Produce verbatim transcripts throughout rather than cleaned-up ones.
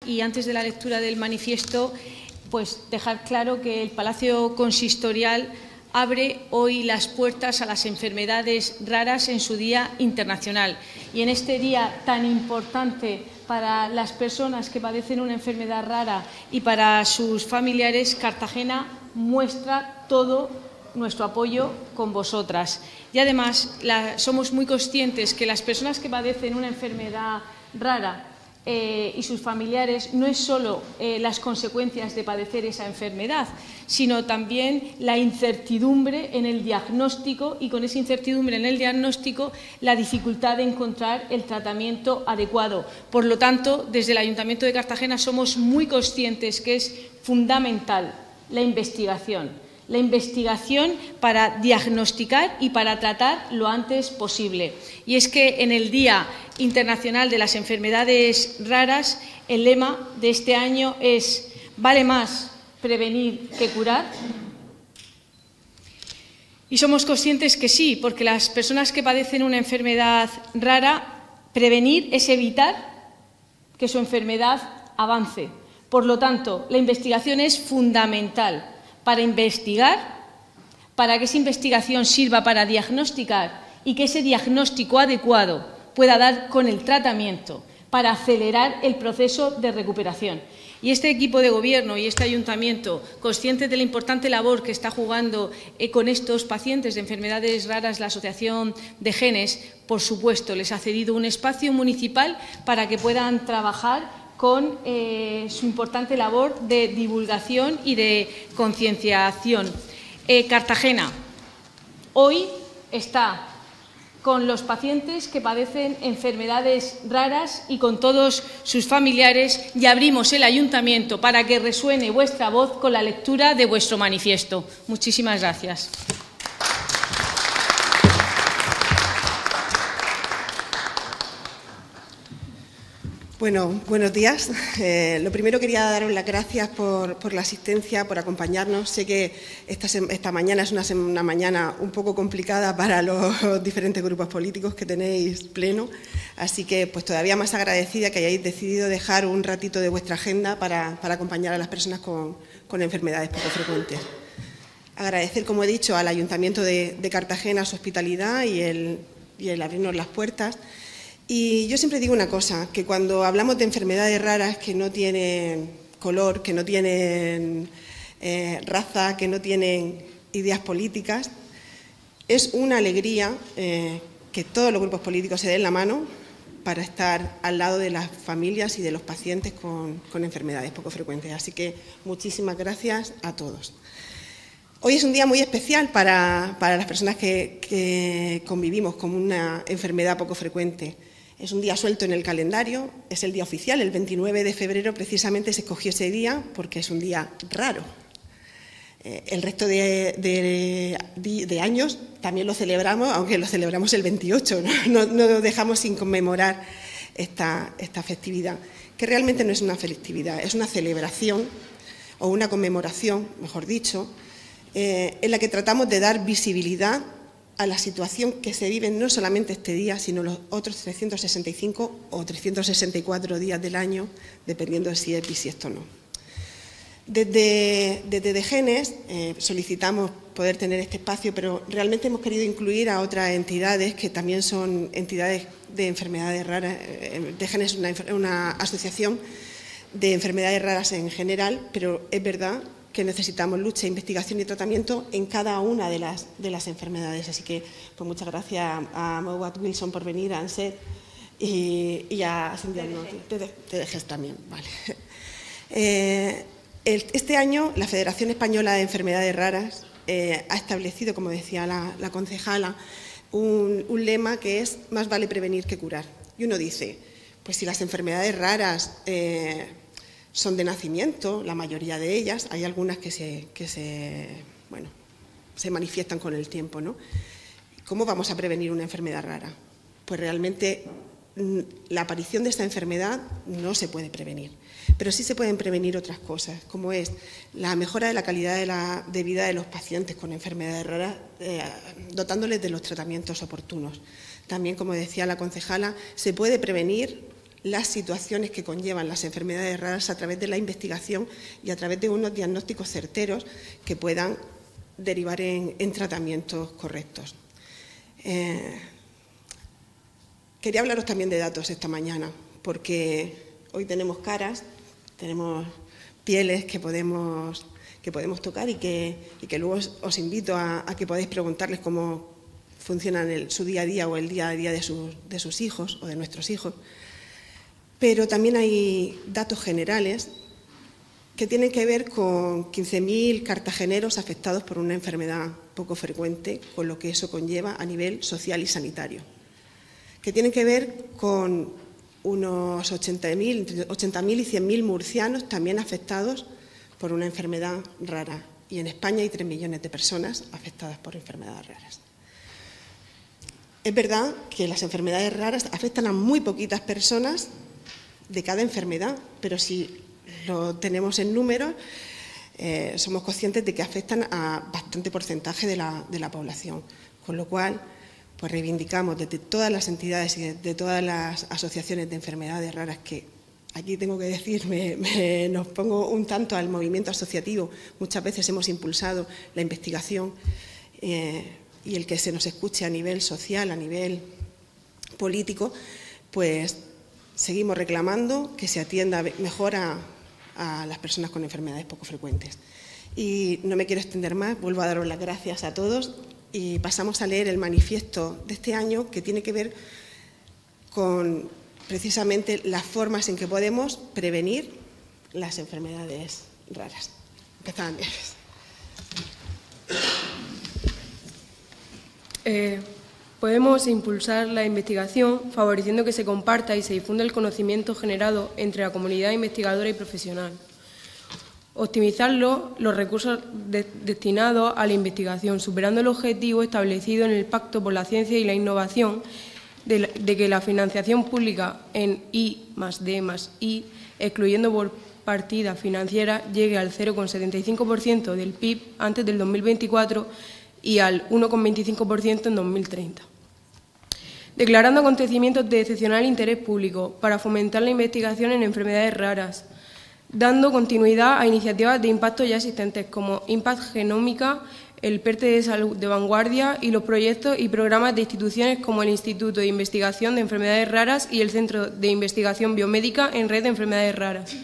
Y antes de la lectura del manifiesto, pues dejar claro que el Palacio Consistorial abre hoy las puertas a las enfermedades raras en su Día Internacional. Y en este día tan importante para las personas que padecen una enfermedad rara y para sus familiares, Cartagena muestra todo nuestro apoyo con vosotras. Y además la, somos muy conscientes que las personas que padecen una enfermedad rara Eh, y sus familiares no es solo eh, las consecuencias de padecer esa enfermedad, sino también la incertidumbre en el diagnóstico y con esa incertidumbre en el diagnóstico la dificultad de encontrar el tratamiento adecuado. Por lo tanto, desde el Ayuntamiento de Cartagena somos muy conscientes que es fundamental la investigación. La investigación para diagnosticar y para tratar lo antes posible. Y es que en el Día Internacional de las Enfermedades Raras, el lema de este año es «Vale más prevenir que curar». Y somos conscientes que sí, porque las personas que padecen una enfermedad rara, prevenir es evitar que su enfermedad avance. Por lo tanto, la investigación es fundamental para investigar, para que esa investigación sirva para diagnosticar y que ese diagnóstico adecuado pueda dar con el tratamiento para acelerar el proceso de recuperación. Y este equipo de gobierno y este ayuntamiento, consciente de la importante labor que está jugando eh, con estos pacientes de enfermedades raras la Asociación de Genes, por supuesto, les ha cedido un espacio municipal para que puedan trabajar con eh, su importante labor de divulgación y de concienciación. Eh, Cartagena hoy está con los pacientes que padecen enfermedades raras y con todos sus familiares, y abrimos el ayuntamiento para que resuene vuestra voz con la lectura de vuestro manifiesto. Muchísimas gracias. Bueno, buenos días. Eh, lo primero quería daros las gracias por, por la asistencia, por acompañarnos. Sé que esta, esta mañana es una, una mañana un poco complicada para los diferentes grupos políticos que tenéis pleno, así que pues todavía más agradecida que hayáis decidido dejar un ratito de vuestra agenda para, para acompañar a las personas con, con enfermedades poco frecuentes. Agradecer, como he dicho, al Ayuntamiento de, de Cartagena su hospitalidad y el, y el abrirnos las puertas. Y yo siempre digo una cosa, que cuando hablamos de enfermedades raras que no tienen color, que no tienen eh, raza, que no tienen ideas políticas, es una alegría eh, que todos los grupos políticos se den la mano para estar al lado de las familias y de los pacientes con, con enfermedades poco frecuentes. Así que muchísimas gracias a todos. Hoy es un día muy especial para, para las personas que, que convivimos con una enfermedad poco frecuente. Es un día suelto en el calendario, es el día oficial, el veintinueve de febrero precisamente se escogió ese día porque es un día raro. Eh, el resto de, de, de años también lo celebramos, aunque lo celebramos el veintiocho, no, no, no dejamos sin conmemorar esta, esta festividad, que realmente no es una festividad, es una celebración o una conmemoración, mejor dicho, eh, en la que tratamos de dar visibilidad a la situación que se vive no solamente este día, sino los otros trescientos sesenta y cinco o trescientos sesenta y cuatro días del año, dependiendo de si es bisiesto o no. Desde, desde Genes eh, solicitamos poder tener este espacio, pero realmente hemos querido incluir a otras entidades que también son entidades de enfermedades raras. De Genes es una, una asociación de enfermedades raras en general, pero es verdad que necesitamos lucha, investigación y tratamiento en cada una de las, de las enfermedades. Así que pues muchas gracias a Mowat Wilson por venir, a ANSET y, y a Cindy T D G también. Vale. Eh, el, este año la Federación Española de Enfermedades Raras eh, ha establecido, como decía la, la concejala, un, un lema que es «más vale prevenir que curar». Y uno dice, pues si las enfermedades raras eh, son de nacimiento, la mayoría de ellas, hay algunas que se, que se, bueno, se manifiestan con el tiempo, ¿no? ¿Cómo vamos a prevenir una enfermedad rara? Pues realmente la aparición de esta enfermedad no se puede prevenir, pero sí se pueden prevenir otras cosas, como es la mejora de la calidad de, la, de vida de los pacientes con enfermedades raras, eh, dotándoles de los tratamientos oportunos. También, como decía la concejala, se puede prevenir las situaciones que conllevan las enfermedades raras a través de la investigación y a través de unos diagnósticos certeros que puedan derivar en, en tratamientos correctos. Eh, quería hablaros también de datos esta mañana, porque hoy tenemos caras, tenemos pieles que podemos, que podemos tocar y que, y que luego os, os invito a, a que podáis preguntarles cómo funcionan el, su día a día o el día a día de sus, de sus hijos o de nuestros hijos. Pero también hay datos generales que tienen que ver con quince mil cartageneros afectados por una enfermedad poco frecuente, con lo que eso conlleva a nivel social y sanitario, que tienen que ver con unos ochenta mil, entre ochenta mil y cien mil murcianos también afectados por una enfermedad rara. Y en España hay tres millones de personas afectadas por enfermedades raras. Es verdad que las enfermedades raras afectan a muy poquitas personas de cada enfermedad, pero si lo tenemos en números, eh, somos conscientes de que afectan a bastante porcentaje de la, de la población, con lo cual pues reivindicamos desde todas las entidades y de, de todas las asociaciones de enfermedades raras, que aquí tengo que decir, me, me, nos pongo un tanto al movimiento asociativo, muchas veces hemos impulsado la investigación eh, y el que se nos escuche a nivel social, a nivel político, pues seguimos reclamando que se atienda mejor a, a las personas con enfermedades poco frecuentes. Y no me quiero extender más, vuelvo a daros las gracias a todos y pasamos a leer el manifiesto de este año, que tiene que ver con precisamente las formas en que podemos prevenir las enfermedades raras. Empezamos. Eh, podemos impulsar la investigación favoreciendo que se comparta y se difunda el conocimiento generado entre la comunidad investigadora y profesional. Optimizarlo los recursos de, destinados a la investigación, superando el objetivo establecido en el Pacto por la Ciencia y la Innovación de, la, de que la financiación pública en I más D más I, excluyendo por partida financiera, llegue al cero coma setenta y cinco por ciento del P I B antes del dos mil veinticuatro y al uno coma veinticinco por ciento en dos mil treinta. Declarando acontecimientos de excepcional interés público para fomentar la investigación en enfermedades raras, dando continuidad a iniciativas de impacto ya existentes como Impact Genómica, el PERTE de Salud de Vanguardia y los proyectos y programas de instituciones como el Instituto de Investigación de Enfermedades Raras y el Centro de Investigación Biomédica en Red de Enfermedades Raras.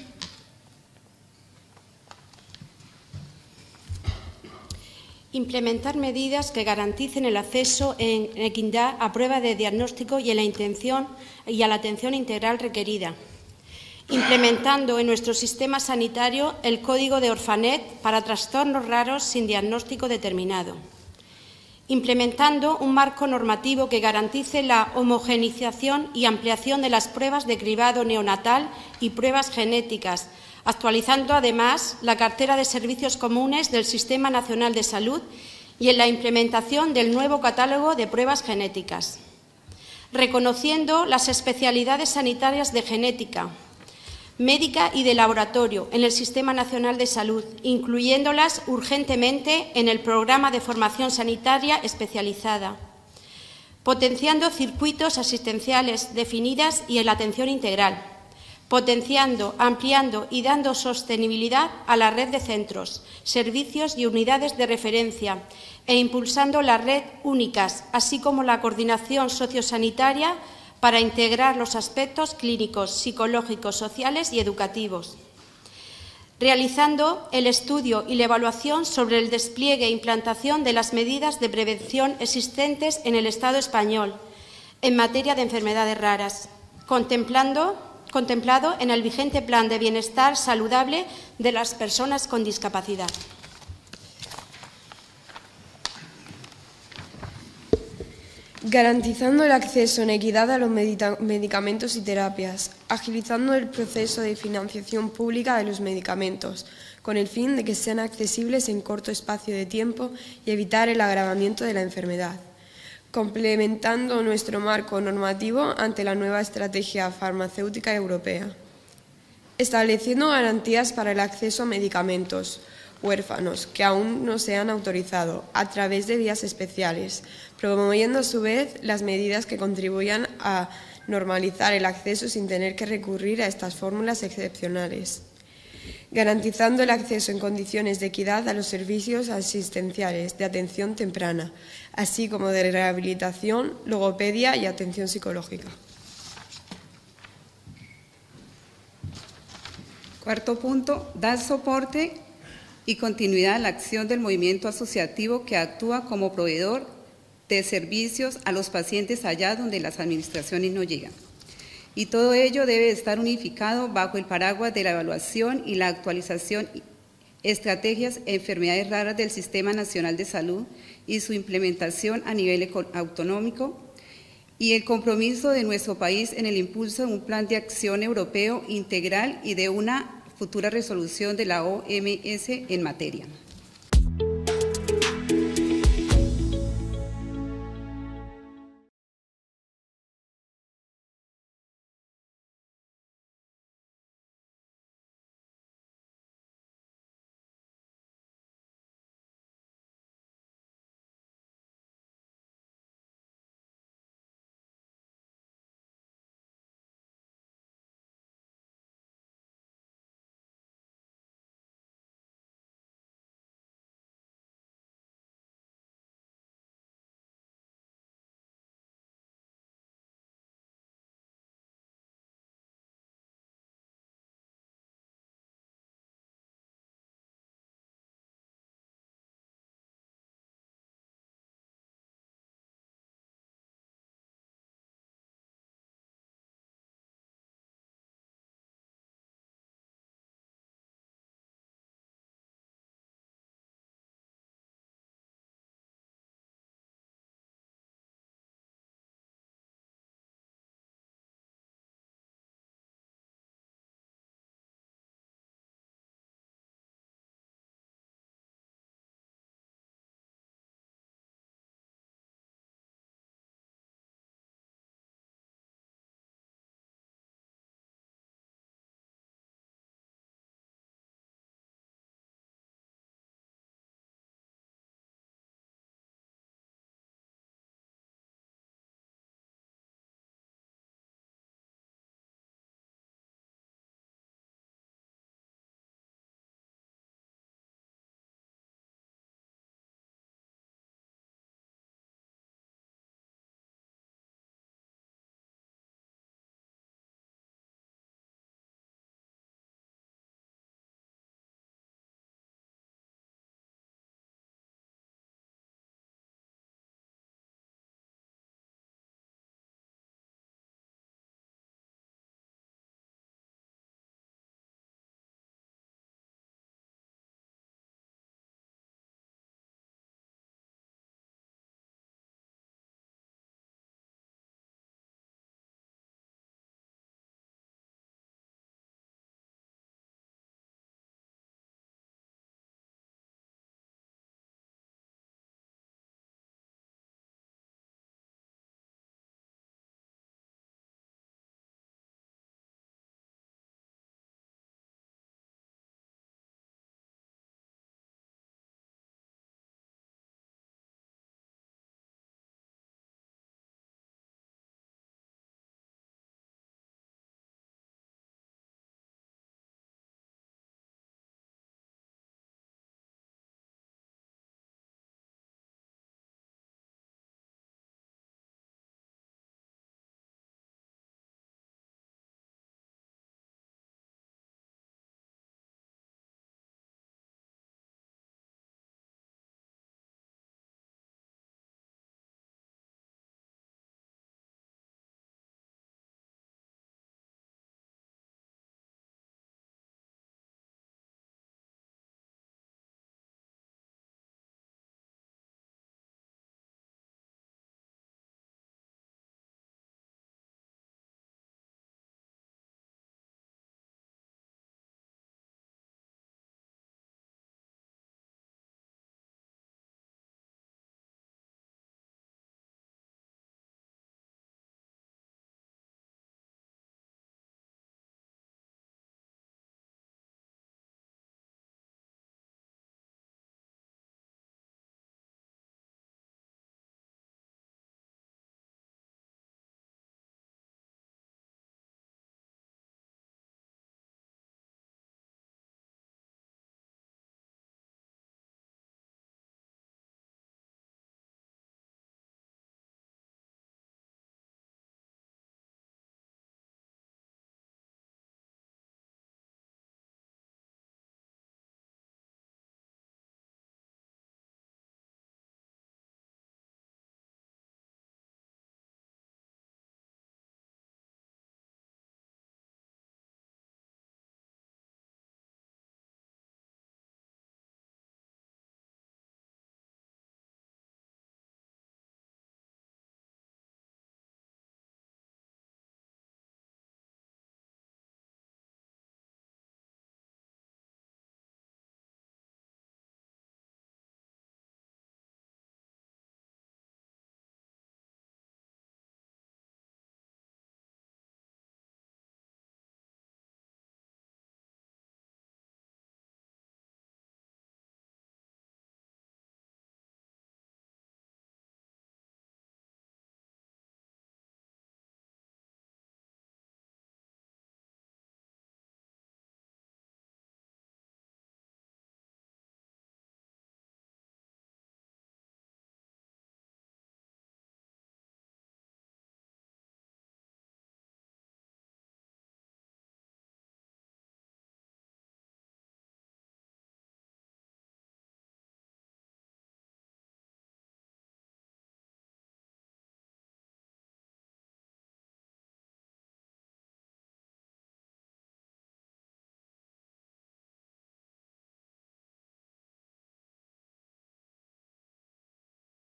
Implementar medidas que garanticen el acceso en equidad a pruebas de diagnóstico y, en la intención, y a la atención integral requerida. Implementando en nuestro sistema sanitario el código de Orfanet para trastornos raros sin diagnóstico determinado. Implementando un marco normativo que garantice la homogeneización y ampliación de las pruebas de cribado neonatal y pruebas genéticas, actualizando además la cartera de servicios comunes del Sistema Nacional de Salud y en la implementación del nuevo catálogo de pruebas genéticas. Reconociendo las especialidades sanitarias de genética, médica y de laboratorio en el Sistema Nacional de Salud, incluyéndolas urgentemente en el programa de formación sanitaria especializada, potenciando circuitos asistenciales definidas y en la atención integral, potenciando, ampliando y dando sostenibilidad a la red de centros, servicios y unidades de referencia e impulsando la red únicas, así como la coordinación sociosanitaria para integrar los aspectos clínicos, psicológicos, sociales y educativos. Realizando el estudio y la evaluación sobre el despliegue e implantación de las medidas de prevención existentes en el Estado español en materia de enfermedades raras, contemplando, contemplado en el vigente Plan de Bienestar Saludable de las Personas con Discapacidad. Garantizando el acceso en equidad a los medicamentos y terapias, agilizando el proceso de financiación pública de los medicamentos, con el fin de que sean accesibles en corto espacio de tiempo y evitar el agravamiento de la enfermedad. Complementando nuestro marco normativo ante la nueva estrategia farmacéutica europea. Estableciendo garantías para el acceso a medicamentos huérfanos que aún no se han autorizado a través de vías especiales, promoviendo a su vez las medidas que contribuyan a normalizar el acceso sin tener que recurrir a estas fórmulas excepcionales, garantizando el acceso en condiciones de equidad a los servicios asistenciales de atención temprana, así como de rehabilitación, logopedia y atención psicológica. Cuarto punto, dar soporte y continuidad a la acción del movimiento asociativo que actúa como proveedor de servicios a los pacientes allá donde las administraciones no llegan. Y todo ello debe estar unificado bajo el paraguas de la evaluación y la actualización estrategias e enfermedades raras del Sistema Nacional de Salud y su implementación a nivel autonómico, y el compromiso de nuestro país en el impulso de un plan de acción europeo integral y de una futura resolución de la O M S en materia.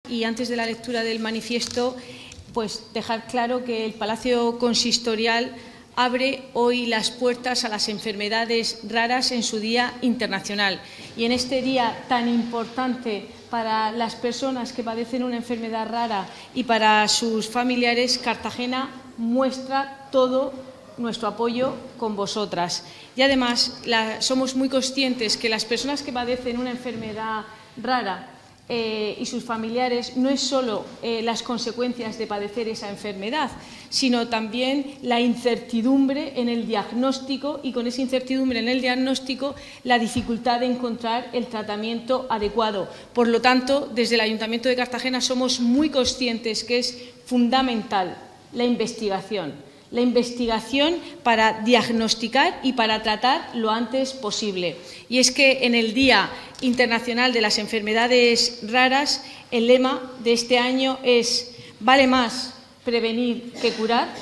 y antes de la lectura del manifiesto, pues dejar claro que el Palacio Consistorial abre hoy las puertas a las enfermedades raras en su Día Internacional. Y en este día tan importante para las personas que padecen una enfermedad rara y para sus familiares, Cartagena muestra todo nuestro apoyo con vosotras. Y además la, somos muy conscientes que las personas que padecen una enfermedad rara eh, y sus familiares no es solo eh, las consecuencias de padecer esa enfermedad, sino también la incertidumbre en el diagnóstico y con esa incertidumbre en el diagnóstico la dificultad de encontrar el tratamiento adecuado. Por lo tanto, desde el Ayuntamiento de Cartagena somos muy conscientes que es fundamental la investigación. La investigación para diagnosticar y para tratar lo antes posible. Y es que en el Día Internacional de las Enfermedades Raras, el lema de este año es «Vale más prevenir que curar».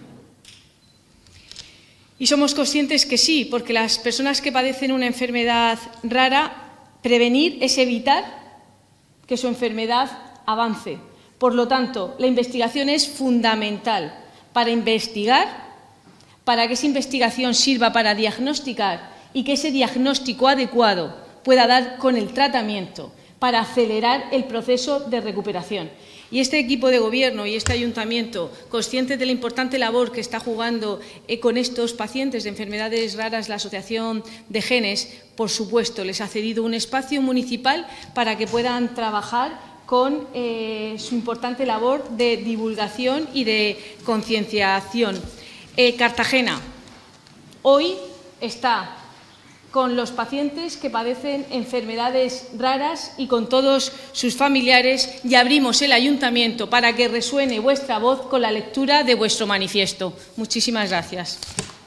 Y somos conscientes que sí, porque las personas que padecen una enfermedad rara, prevenir es evitar que su enfermedad avance. Por lo tanto, la investigación es fundamental para investigar, para que esa investigación sirva para diagnosticar y que ese diagnóstico adecuado pueda dar con el tratamiento para acelerar el proceso de recuperación. Y este equipo de gobierno y este ayuntamiento, conscientes de la importante labor que está jugando eh, con estos pacientes de enfermedades raras la Asociación de Genes, por supuesto, les ha cedido un espacio municipal para que puedan trabajar con eh, su importante labor de divulgación y de concienciación. Eh, Cartagena hoy está con los pacientes que padecen enfermedades raras y con todos sus familiares, y abrimos el ayuntamiento para que resuene vuestra voz con la lectura de vuestro manifiesto. Muchísimas gracias.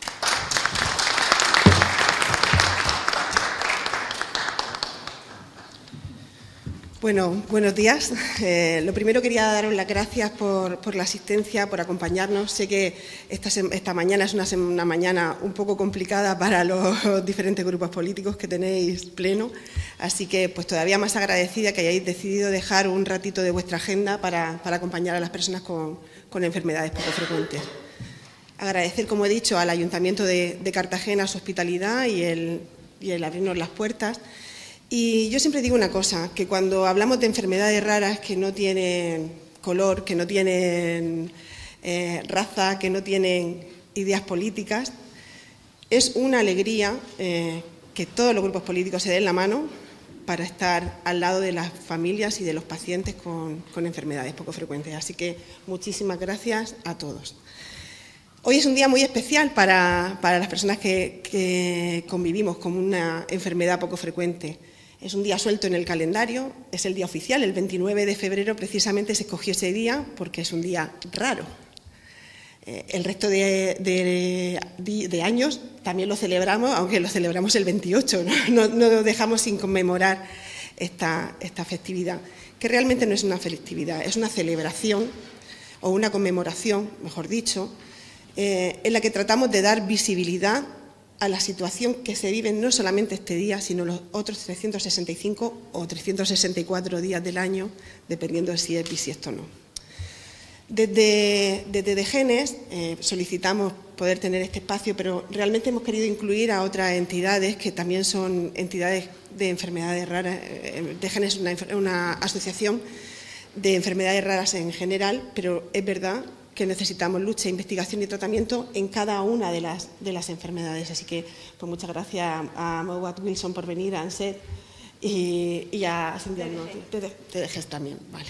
Bueno, buenos días. Eh, lo primero quería daros las gracias por, por la asistencia, por acompañarnos. Sé que esta, esta mañana es una, una mañana un poco complicada para los diferentes grupos políticos que tenéis pleno, así que pues todavía más agradecida que hayáis decidido dejar un ratito de vuestra agenda para, para acompañar a las personas con, con enfermedades poco frecuentes. Agradecer, como he dicho, al Ayuntamiento de, de Cartagena su hospitalidad y el, y el abrirnos las puertas. Y yo siempre digo una cosa, que cuando hablamos de enfermedades raras que no tienen color, que no tienen eh, raza, que no tienen ideas políticas, es una alegría eh, que todos los grupos políticos se den la mano para estar al lado de las familias y de los pacientes con, con enfermedades poco frecuentes. Así que muchísimas gracias a todos. Hoy es un día muy especial para, para las personas que, que convivimos con una enfermedad poco frecuente. Es un día suelto en el calendario, es el día oficial, el veintinueve de febrero precisamente se escogió ese día porque es un día raro. Eh, el resto de, de, de años también lo celebramos, aunque lo celebramos el veintiocho, no, no, no dejamos sin conmemorar esta, esta festividad, que realmente no es una festividad, es una celebración o una conmemoración, mejor dicho, eh, en la que tratamos de dar visibilidad a la situación que se vive no solamente este día, sino los otros trescientos sesenta y cinco o trescientos sesenta y cuatro días del año, dependiendo de si es bisiesto o no. Desde, desde de Genes eh, solicitamos poder tener este espacio, pero realmente hemos querido incluir a otras entidades que también son entidades de enfermedades raras. De Genes es una, una asociación de enfermedades raras en general, pero es verdad que necesitamos lucha, investigación y tratamiento en cada una de las, de las enfermedades. Así que pues muchas gracias a, a Mowat Wilson por venir, a ANSET y, y a Cindy de Genes también. Vale.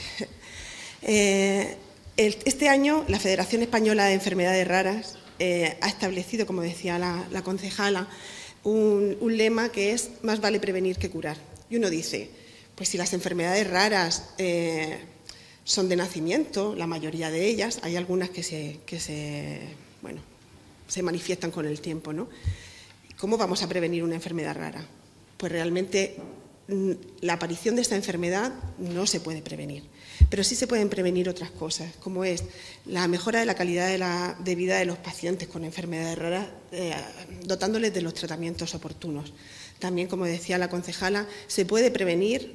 Eh, el, este año la Federación Española de Enfermedades Raras eh, ha establecido, como decía la, la concejala, un, un lema que es más vale prevenir que curar. Y uno dice, pues si las enfermedades raras eh, son de nacimiento, la mayoría de ellas, hay algunas que se, que se, bueno, se manifiestan con el tiempo, ¿no? ¿Cómo vamos a prevenir una enfermedad rara? Pues realmente la aparición de esta enfermedad no se puede prevenir, pero sí se pueden prevenir otras cosas, como es la mejora de la calidad de, la, de vida de los pacientes con enfermedades raras, eh, dotándoles de los tratamientos oportunos. También, como decía la concejala, se puede prevenir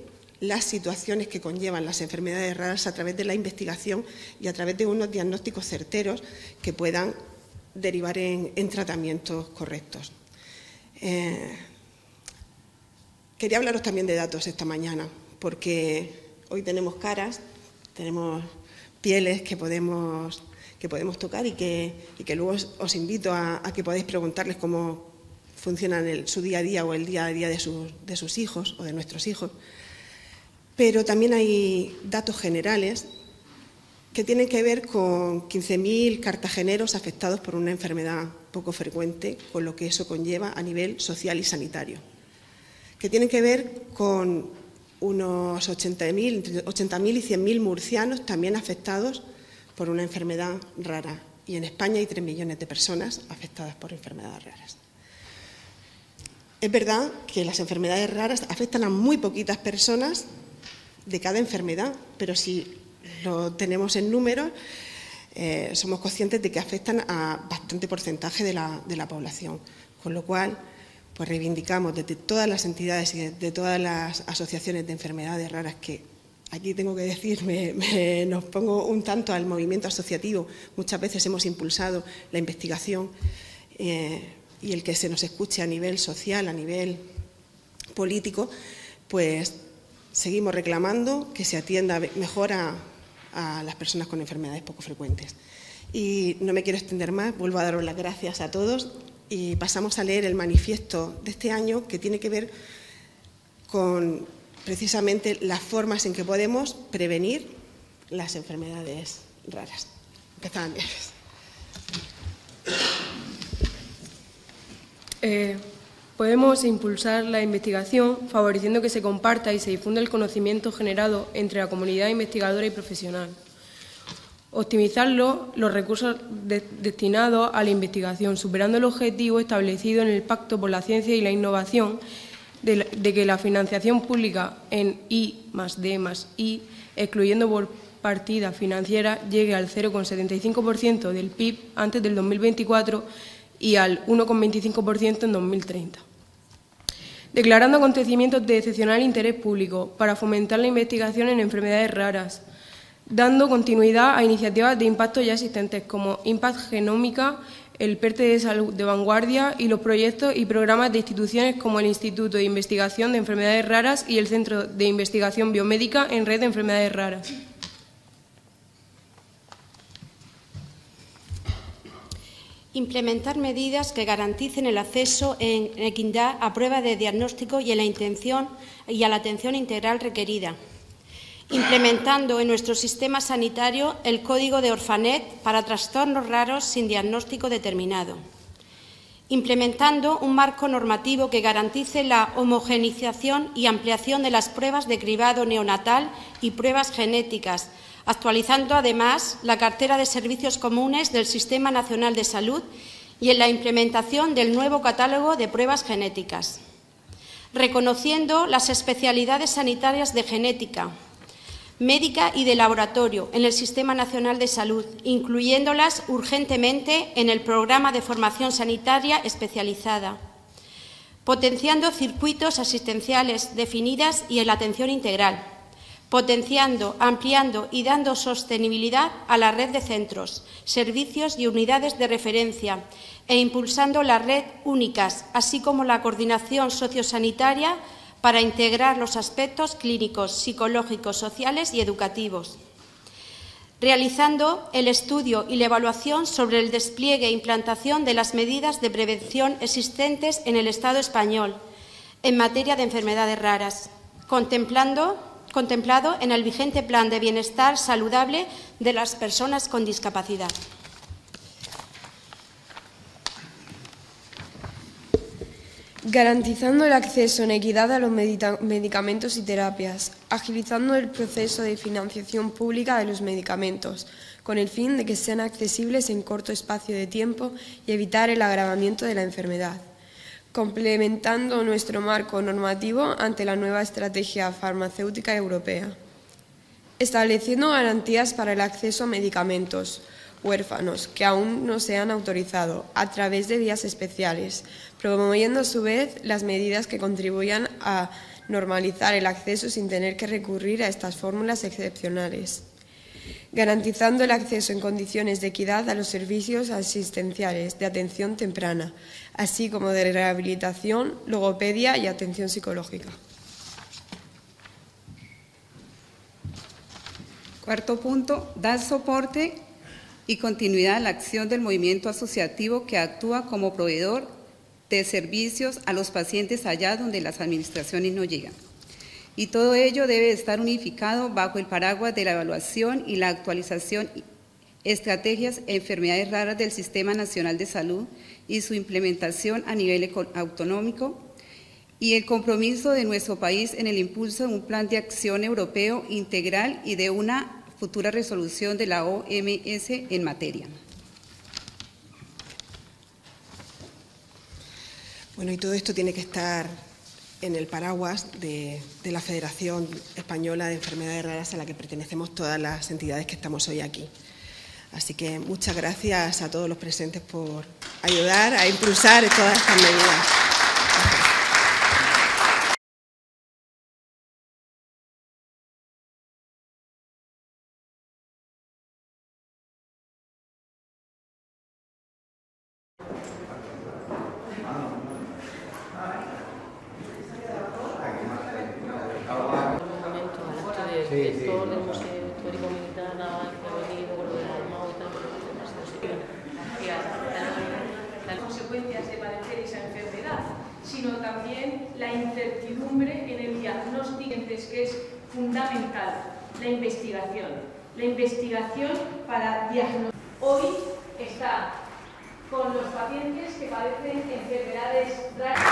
las situaciones que conllevan las enfermedades raras a través de la investigación y a través de unos diagnósticos certeros que puedan derivar en, en tratamientos correctos. Eh, quería hablaros también de datos esta mañana, porque hoy tenemos caras, tenemos pieles que podemos, que podemos tocar y que, y que luego os, os invito a, a que podáis preguntarles cómo funcionan el, su día a día o el día a día de sus, de sus hijos o de nuestros hijos. Pero también hay datos generales que tienen que ver con quince mil cartageneros afectados por una enfermedad poco frecuente, con lo que eso conlleva a nivel social y sanitario, que tienen que ver con unos ochenta mil, entre ochenta mil y cien mil murcianos también afectados por una enfermedad rara. Y en España hay tres millones de personas afectadas por enfermedades raras. Es verdad que las enfermedades raras afectan a muy poquitas personas de cada enfermedad, pero si lo tenemos en números, eh, somos conscientes de que afectan a bastante porcentaje de la, de la población, con lo cual pues reivindicamos desde todas las entidades y de todas las asociaciones de enfermedades raras, que aquí tengo que decir, me, me, nos pongo un tanto al movimiento asociativo. Muchas veces hemos impulsado la investigación eh, y el que se nos escuche a nivel social, a nivel político, pues seguimos reclamando que se atienda mejor a, a las personas con enfermedades poco frecuentes. Y no me quiero extender más, vuelvo a daros las gracias a todos y pasamos a leer el manifiesto de este año, que tiene que ver con precisamente las formas en que podemos prevenir las enfermedades raras. Empezamos. Eh, podemos impulsar la investigación favoreciendo que se comparta y se difunda el conocimiento generado entre la comunidad investigadora y profesional. Optimizarlo los recursos de, destinados a la investigación, superando el objetivo establecido en el Pacto por la Ciencia y la Innovación de, de que la financiación pública en I más D más I, excluyendo por partida financiera, llegue al cero coma setenta y cinco por ciento del P I B antes del dos mil veinticuatro y al uno coma veinticinco por ciento en dos mil treinta. Declarando acontecimientos de excepcional interés público para fomentar la investigación en enfermedades raras, dando continuidad a iniciativas de impacto ya existentes como Impact Genómica, el PERTE de Salud de Vanguardia y los proyectos y programas de instituciones como el Instituto de Investigación de Enfermedades Raras y el Centro de Investigación Biomédica en Red de Enfermedades Raras. Implementar medidas que garanticen el acceso en equidad a pruebas de diagnóstico y a la intención y a la atención integral requerida. Implementando en nuestro sistema sanitario el código de Orfanet para trastornos raros sin diagnóstico determinado. Implementando un marco normativo que garantice la homogeneización y ampliación de las pruebas de cribado neonatal y pruebas genéticas, actualizando además la cartera de servicios comunes del Sistema Nacional de Salud y en la implementación del nuevo catálogo de pruebas genéticas. Reconociendo las especialidades sanitarias de genética, médica y de laboratorio en el Sistema Nacional de Salud, incluyéndolas urgentemente en el programa de formación sanitaria especializada, potenciando circuitos asistenciales definidas y en la atención integral, potenciando, ampliando y dando sostenibilidad a la red de centros, servicios y unidades de referencia e impulsando la red únicas, así como la coordinación sociosanitaria para integrar los aspectos clínicos, psicológicos, sociales y educativos. Realizando el estudio y la evaluación sobre el despliegue e implantación de las medidas de prevención existentes en el Estado español en materia de enfermedades raras, contemplando, contemplado en el vigente Plan de Bienestar Saludable de las Personas con Discapacidad. Garantizando el acceso en equidad a los medicamentos y terapias, agilizando el proceso de financiación pública de los medicamentos, con el fin de que sean accesibles en corto espacio de tiempo y evitar el agravamiento de la enfermedad, complementando nuestro marco normativo ante la nueva estrategia farmacéutica europea, estableciendo garantías para el acceso a medicamentos, huérfanos que aún no se han autorizado a través de vías especiales, promoviendo a su vez las medidas que contribuyan a normalizar el acceso sin tener que recurrir a estas fórmulas excepcionales, garantizando el acceso en condiciones de equidad a los servicios asistenciales de atención temprana, así como de rehabilitación, logopedia y atención psicológica. Cuarto punto, dar soporte y continuidad a la acción del movimiento asociativo que actúa como proveedor de servicios a los pacientes allá donde las administraciones no llegan. Y todo ello debe estar unificado bajo el paraguas de la evaluación y la actualización de estrategias e enfermedades raras del Sistema Nacional de Salud y su implementación a nivel autonómico, y el compromiso de nuestro país en el impulso de un plan de acción europeo integral y de una futura resolución de la O M S en materia. Bueno, y todo esto tiene que estar en el paraguas de, de la Federación Española de Enfermedades Raras, a la que pertenecemos todas las entidades que estamos hoy aquí. Así que muchas gracias a todos los presentes por ayudar a impulsar todas estas medidas. Sí, sí, director del Museo Histórico Militar que ha venido con lo del Armado y tal, las consecuencias de padecer esa enfermedad, sino también la incertidumbre en el diagnóstico, que es fundamental, la investigación. La investigación para diagnosticar. Hoy está con los pacientes que padecen enfermedades raras.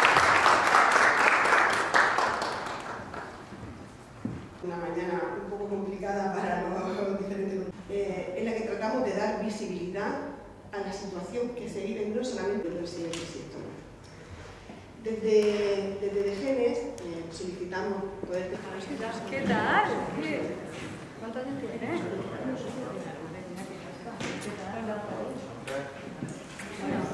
Una mañana un poco complicada para los diferentes eh, en la que tratamos de dar visibilidad a la situación que se vive no solamente en el siguiente síntoma. Desde, desde Degenes eh, solicitamos poder... ¿Qué tal? ¿Qué?